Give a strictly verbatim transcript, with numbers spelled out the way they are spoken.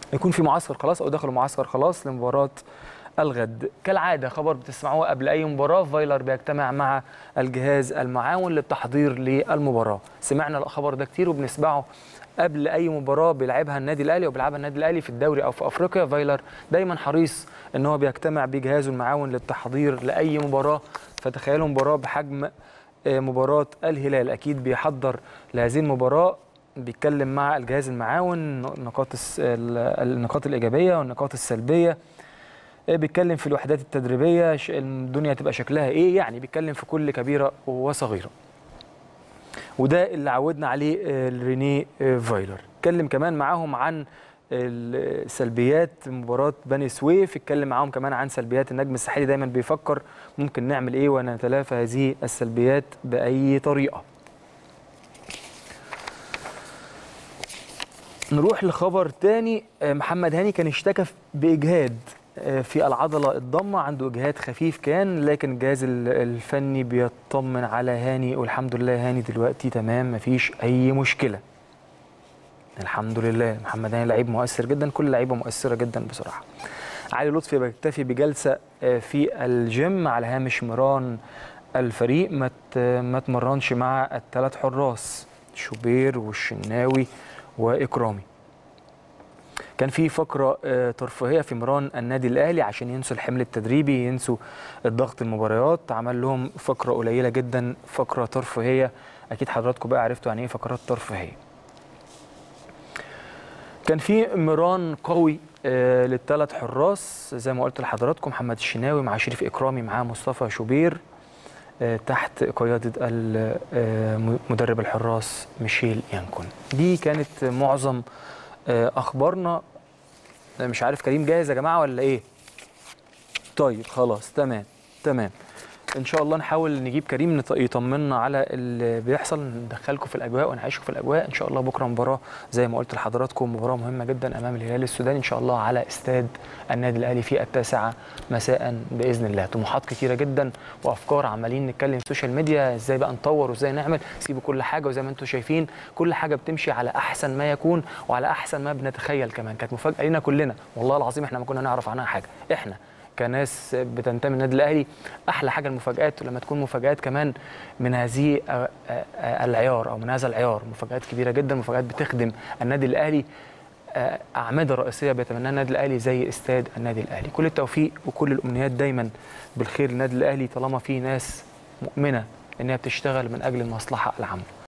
يكون في معسكر خلاص او دخلوا معسكر خلاص لمباراه الغد. كالعاده خبر بتسمعوه قبل اي مباراه، فايلر بيجتمع مع الجهاز المعاون للتحضير للمباراه. سمعنا الخبر ده كتير وبنسمعه قبل اي مباراه بيلعبها النادي الاهلي او بيلعبها النادي الاهلي في الدوري او في افريقيا. فايلر دايما حريص ان هو بيجتمع بجهازه المعاون للتحضير لاي مباراه. فتخيلوا مباراه بحجم مباراه الهلال، اكيد بيحضر لهذه المباراه، بيتكلم مع الجهاز المعاون نقاط النقاط الايجابيه والنقاط السلبيه، بيتكلم في الوحدات التدريبيه الدنيا تبقى شكلها ايه، يعني بيتكلم في كل كبيره وصغيره. وده اللي عودنا عليه رينيه فايلر. اتكلم كمان معاهم عن سلبيات مباراه بني سويف، اتكلم معاهم كمان عن سلبيات النجم الساحلي، دايما بيفكر ممكن نعمل ايه ونتلافى هذه السلبيات باي طريقه. نروح لخبر تاني. محمد هاني كان اشتكى باجهاد في العضله الضمه، عنده اجهاد خفيف كان، لكن الجهاز الفني بيطمن على هاني والحمد لله هاني دلوقتي تمام مفيش اي مشكله. الحمد لله. محمد هاني لعيب مؤثر جدا، كل لعيبه مؤثره جدا بصراحه. علي لطفي بيكتفي بجلسه في الجيم على هامش مران الفريق، ما ما تمرنش مع الثلاث حراس شوبير والشناوي واكرامي. كان في فقره ترفيهيه في مران النادي الاهلي عشان ينسوا الحمل التدريبي، ينسوا الضغط المباريات، عمل لهم فقره قليله جدا، فقره ترفيهيه. اكيد حضراتكم بقى عرفتوا يعني ايه فقرات ترفيهيه. كان في مران قوي للثلاث حراس زي ما قلت لحضراتكم، محمد الشناوي مع شريف اكرامي مع مصطفى شوبير تحت قياده مدرب الحراس ميشيل يانكون. دي كانت معظم اخبارنا. مش عارف كريم جاهز يا جماعه ولا ايه؟ طيب خلاص تمام تمام. ان شاء الله نحاول نجيب كريم يطمنا على اللي بيحصل، ندخلكم في الاجواء ونعيشكم في الاجواء. ان شاء الله بكره مباراه زي ما قلت لحضراتكم، مباراه مهمه جدا امام الهلال السوداني ان شاء الله على استاد النادي الاهلي في التاسعه مساء باذن الله. طموحات كتيره جدا وافكار عمالين نتكلم في السوشيال ميديا ازاي بقى نطور وازاي نعمل، سيبوا كل حاجه، وزي ما انتم شايفين كل حاجه بتمشي على احسن ما يكون وعلى احسن ما بنتخيل. كمان كانت مفاجاه لينا كلنا والله العظيم، احنا ما كنا نعرف عنها حاجه. احنا كناس بتنتمي للنادي الاهلي احلى حاجه المفاجات، ولما تكون مفاجات كمان من هذه العيار او من هذا العيار، مفاجات كبيره جدا، مفاجات بتخدم النادي الاهلي، اعمده رئيسيه بيتمناها النادي الاهلي زي استاد النادي الاهلي. كل التوفيق وكل الامنيات دايما بالخير للنادي الاهلي طالما في ناس مؤمنه انها بتشتغل من اجل المصلحه العامه.